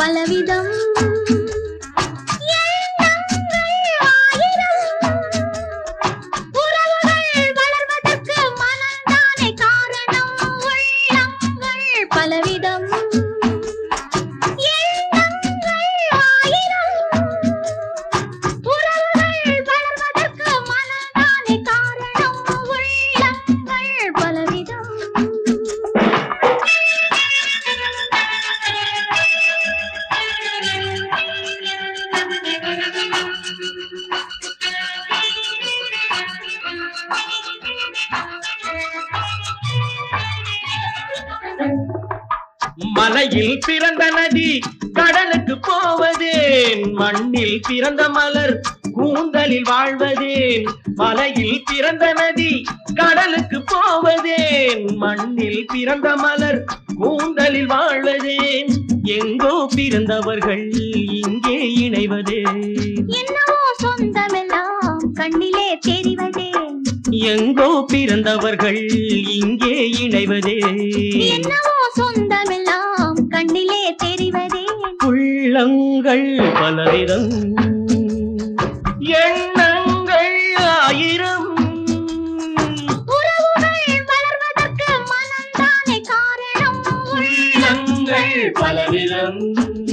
பலவிதம் மலையில் பிறந்த நதி கடலுக்கு போவதேன், மண்ணில் பிறந்த மலர் கூந்தலில் வாழ்வதேன். மலையில் பிறந்த நதி கடலுக்கு போவதேன், மண்ணில் பிறந்த மலர் கூந்தலில் வாழ்வதேன். எங்கோ பிறந்தவர்கள் இங்கே இணைவதே, என்னவோ சொந்தமெல்லாம் கண்ணிலே தெரிவதேன். எங்கோ பிறந்தவர்கள் இங்கே இணைவதே, என்னவோ சொந்தமெல்லாம் கண்ணிலே தெரிவதே. உள்ளங்கள் பலவிதம், எண்ணங்கள் ஆயிரம், உறவுகள் வளர்வதற்கு மனம்தானே காரணம். உள்ளங்கள் பலவிதம்.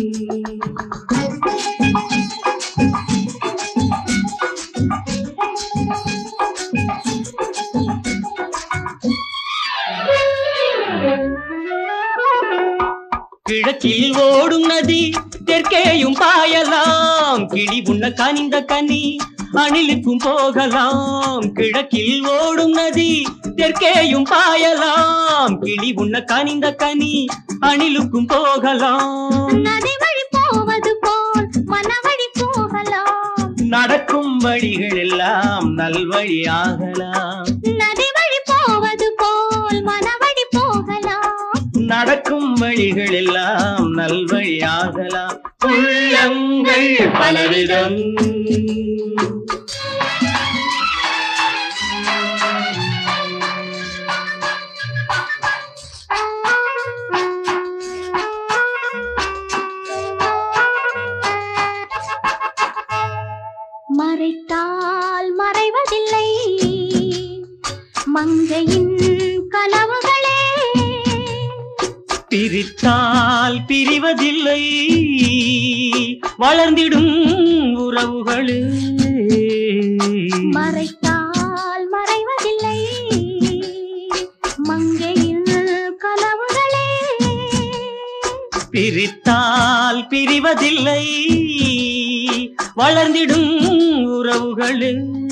கிழக்கில் ஓடும் நதி தெற்கேயும் பாயலாம், கிளி உண்ண கனிந்த கனி அணிலுக்கும் போகலாம். கிழக்கில் ஓடும் நதி தெற்கேயும் பாயலாம், கிளி உண்ண கனிந்த கனி அணிலுக்கும் போகலாம். நதி வழி போவது போல் மனவழி போகலாம், நடக்கும் வழிகள் எல்லாம் நல்வழியாகலாம். நதி வழி போவது போல் மனவழி போகலாம், நடக்கும் வழிகள் எல்லாம் நல்வழியாகலாம். உள்ளங்கள் பலவிதம், மறைத்தால் மறைவதில்லை மங்கையின் கனவுகளே, பிரித்தால் பிரிவதில்லை வளர்ந்திடும் உறவுகளே. மறைத்தால் மறைவதில்லை மங்கையின் கனவுகளே, பிரித்தால் பிரிவதில்லை வளர்ந்திடும் உறவுகளே.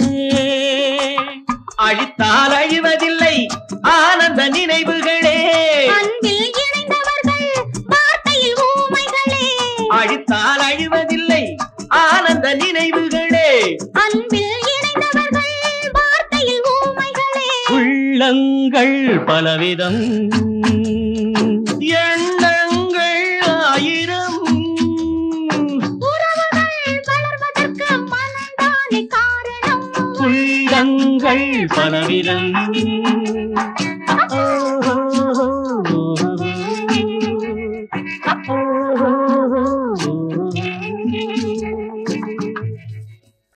அழித்தால் அழிவதில்லை ஆனந்த நினைவுகளே, அன்பில் இணைந்தவர்கள் வார்த்தையில் ஊமைகளே. அழித்தால் அழிவதில்லை ஆனந்த நினைவுகளே, அன்பில் இணைந்தவர்கள் வார்த்தையில் ஊமைகளே. உள்ளங்கள் பலவிதம், எண்ணங்கள் ஆயிரம், உறவுகள் வளர்வதற்கு மனம்தானே காரணம். உள்ளங்கள் பலவிதம்.